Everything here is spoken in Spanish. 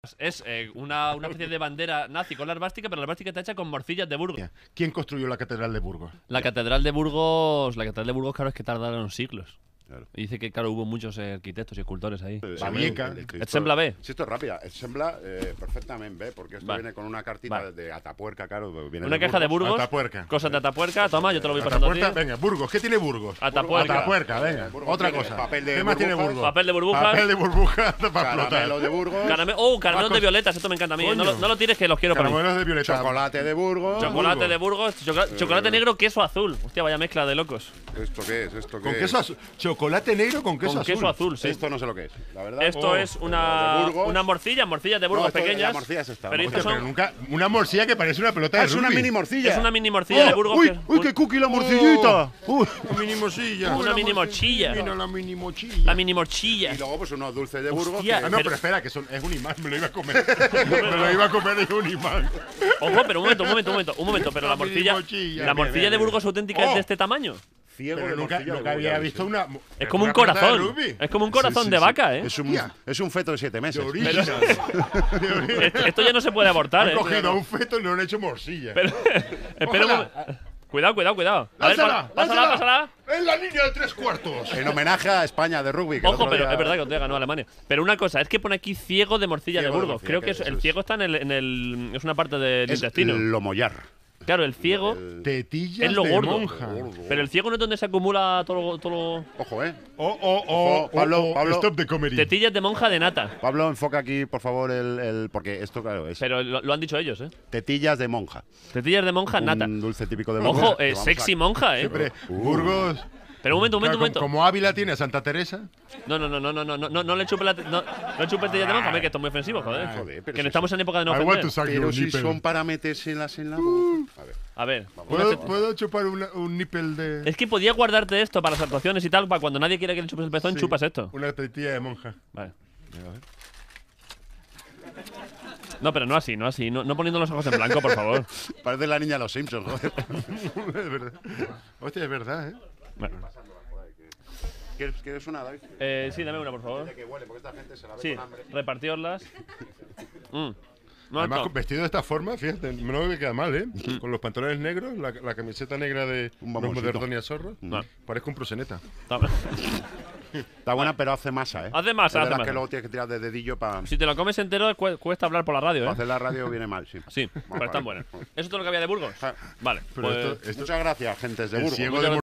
Es una especie de bandera nazi con la esvástica, pero la esvástica está hecha con morcillas de Burgos. ¿Quién construyó la Catedral de Burgos? La Catedral de Burgos, claro, es que tardaron siglos. Claro. Y dice que, claro, hubo muchos arquitectos y escultores ahí. Babieca. Et sembla bé. Sí, esto es rápida. Et sembla perfectamente bé, porque esto viene con una cartita de Atapuerca, claro. Viene Una caja de Burgos. Atapuerca. Cosas de Atapuerca. Toma, yo te lo voy pasando a ti. Venga, Burgos. ¿Qué tiene Burgos? Atapuerca. Atapuerca, venga. Burgos Otra tiene cosa. papel de ¿Qué más tiene burbujas. Burgos? Papel de burbujas. Papel de burbujas para Caramelo explotar. de Burgos. Caramelos de violetas, esto me encanta a mí. Coño. No lo tires que los quiero para mí. Caramelos de violeta. Chocolate de Burgos. Chocolate de Burgos, chocolate negro, queso azul. Hostia, vaya mezcla de locos. ¿Esto qué es? ¿Esto qué Con es? queso azul. Chocolate negro con queso Con azul. queso azul, sí. Esto no sé lo que es, la verdad. Esto es de una Burgos. morcillas de Burgos esto de pequeñas. la morcilla es esta, Pero vamos. estas Hostia, pero son. nunca. Una morcilla que parece una pelota de Es una rugby. mini morcilla. Es una mini morcilla de Burgos. ¡Uy! que- ¡Uy, qué cookie la morcillita! ¡Uy! La mini morcilla. Una mini morcilla. Mira la mini mochilla. La mini morchilla. Y luego pues unos dulces de Burgos. Hostia. que- Ah, no, pero espera, que es un imán, me lo iba a comer. me lo iba a comer y es un imán. Ojo, pero un momento, pero la La mini morcilla. mochilla. La morcilla de Burgos auténtica es Oh. de este tamaño. Ciego Pero de nunca morcilla de había Burgos, visto sí. una. Es como un una pelota de corazón. rugby. Es como un corazón Sí, de sí, vaca, ¿eh? Es un feto de 7 De meses. orilla. Esto ya no se puede abortar, Han ¿eh? cogido a un feto y le han hecho morcilla. Pero, espera un Ojalá. momento. Cuidado. A ver, ¡Lánzala! pásala. ¡En la línea de 3/4! En homenaje a España de rugby. que el Ojo, otro pero día- es verdad que otro día ganó Alemania. Pero una cosa, es que pone aquí ciego de morcilla Ciego de de Burgos. morcilla, Creo que que el eso es. ciego está en el. Es una parte del Es intestino. lomollar. Claro, el ciego. Tetillas Es lo de gordo. monja. Pero el ciego no es donde se acumula todo lo. Ojo, Oh, Pablo. Stop the comedy. Tetillas de monja de nata. Pablo, enfoca aquí, por favor, porque esto, claro, es Pero lo han dicho ellos, ¿eh? tetillas de monja. Tetillas de monja nata. Un dulce típico de Burgos. Ojo, que vamos sexy a- monja, ¿eh? Siempre. Burgos. Pero un Claro, momento. Como Ávila tiene a Santa Teresa. No le chupes no chupes tetillas de monja, hombre, que esto es muy ofensivo, joder. Joder, pero Que no si estamos en época de no I want to ofender. suck Pero your si nipple. son para metérselas en la boca. A ver. A ver. ¿Puedo chupar un nipple de. Es que podía guardarte esto para las actuaciones y tal, para cuando nadie quiera que le chupes el pezón, Sí, chupas esto. Una tetilla de monja. Vale. No, pero no así. No poniendo los ojos en blanco, por favor. Parece la niña de los Simpsons, joder. Es verdad. Hostia, es verdad, ¿eh? Bueno. ¿Quieres una, David? Sí, dame una, por favor. Que huele, porque esta gente se la ve Sí, con hambre. repartioslas. No, Además, alto. vestido de esta forma, fíjate, no me queda mal, ¿eh? Con los pantalones negros, la camiseta negra de Un los mamoncito. Moderdonia Zorro. No. Parezco un proseneta. Está buena, pero hace masa, ¿eh? Hace masa, Es de hace las masa. que luego tienes que tirar de dedillo para Si te lo comes entero, cuesta hablar por la radio, ¿eh? hacer la radio, viene mal, sí. Sí, pero están buenas. ¿Eso es todo lo que había de Burgos? Ja. Vale. Pero pues- esto Muchas gracias, gentes de el Burgos. ciego Muchas de